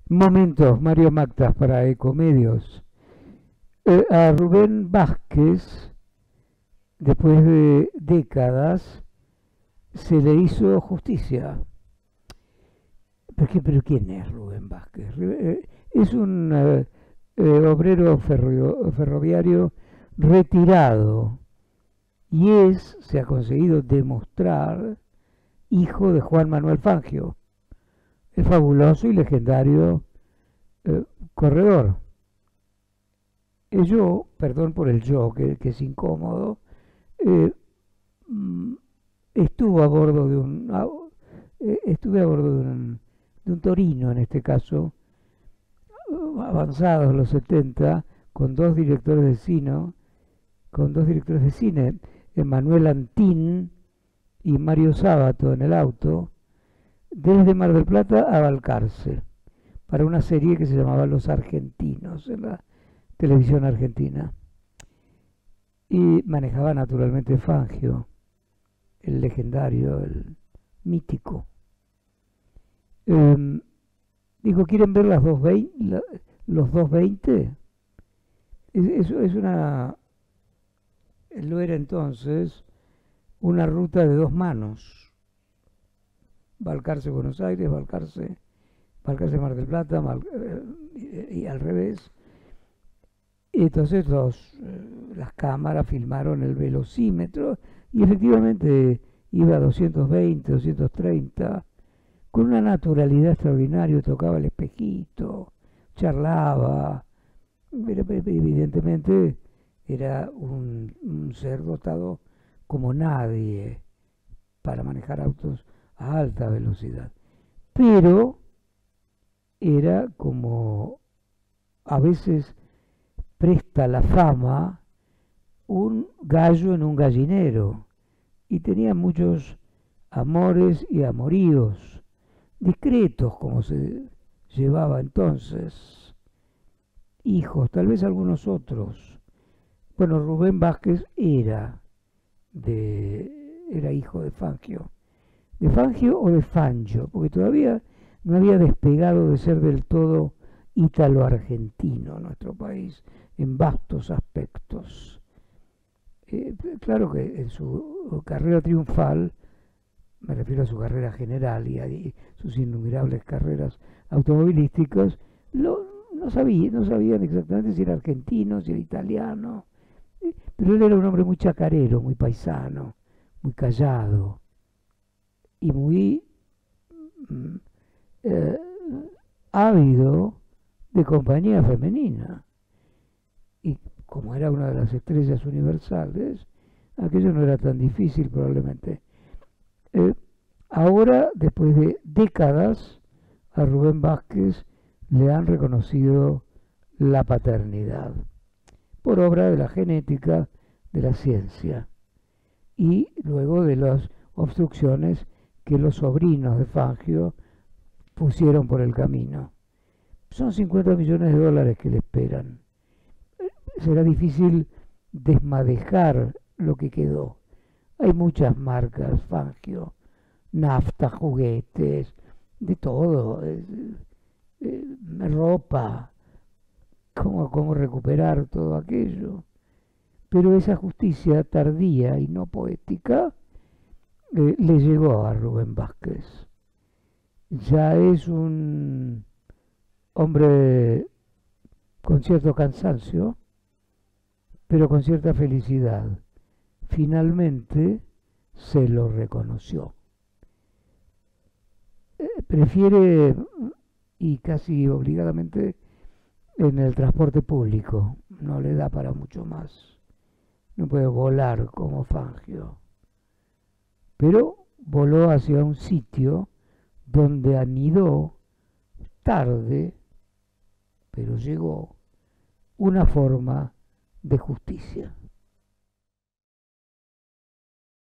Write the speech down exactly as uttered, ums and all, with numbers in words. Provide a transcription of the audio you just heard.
Momentos, Mario Mactas para Ecomedios. Eh, a Rubén Vázquez, después de décadas, se le hizo justicia. ¿Pero, qué, pero quién es Rubén Vázquez? Eh, es un eh, eh, obrero ferro, ferroviario retirado y es, se ha conseguido demostrar, hijo de Juan Manuel Fangio, el fabuloso y legendario eh, corredor. Eh, yo, perdón por el yo, que, que es incómodo, eh, mm, estuvo a bordo de un, a- eh, estuve a bordo de un, de un Torino, en este caso, uh, avanzados los setenta, con dos directores de cine, con dos directores de cine, Emanuel Antín y Mario Sábato en el auto, desde Mar del Plata a Balcarce, para una serie que se llamaba Los Argentinos en la televisión argentina. Y manejaba naturalmente Fangio, el legendario, el mítico. Eh, dijo, ¿quieren ver las dos veinte, la- los doscientos veinte? Es, es, es una, lo era entonces, una ruta de dos manos. Balcarce Buenos Aires, Balcarce, Balcarce Mar del Plata, Mal, eh, y, y al revés. Y entonces los, eh, las cámaras filmaron el velocímetro y efectivamente iba a doscientos veinte, doscientos treinta, con una naturalidad extraordinaria, tocaba el espejito, charlaba. Evidentemente era un, un ser dotado como nadie para manejar autos a alta velocidad. Pero era como a veces presta la fama un gallo en un gallinero y tenía muchos amores y amoríos, discretos como se llevaba entonces, hijos, tal vez algunos otros. Bueno, Rubén Vázquez era de era hijo de Fangio, de Fangio o de Fangio, porque todavía no había despegado de ser del todo ítalo-argentino nuestro país en vastos aspectos. Eh, claro que en su carrera triunfal, me refiero a su carrera general y a y sus innumerables carreras automovilísticas, lo, no, sabía, no sabían exactamente si era argentino, si era italiano, eh, pero él era un hombre muy chacarero, muy paisano, muy callado y muy mm, eh, ávido de compañía femenina. Y como era una de las estrellas universales, aquello no era tan difícil probablemente. Eh, Ahora, después de décadas, a Rubén Vázquez le han reconocido la paternidad por obra de la genética, de la ciencia y luego de las obstrucciones que los sobrinos de Fangio pusieron por el camino. Son cincuenta millones de dólares que le esperan. Será difícil desmadejar lo que quedó. Hay muchas marcas, Fangio, nafta, juguetes, de todo, eh, eh, ropa, cómo, cómo recuperar todo aquello. Pero esa justicia tardía y no poética eh, le llegó a Rubén Vázquez. Ya es un hombre con cierto cansancio, pero con cierta felicidad. Finalmente se lo reconoció. Eh, prefiere, y casi obligadamente, en el transporte público. No le da para mucho más. No puede volar como Fangio. Pero voló hacia un sitio donde anidó tarde, pero llegó una forma de justicia.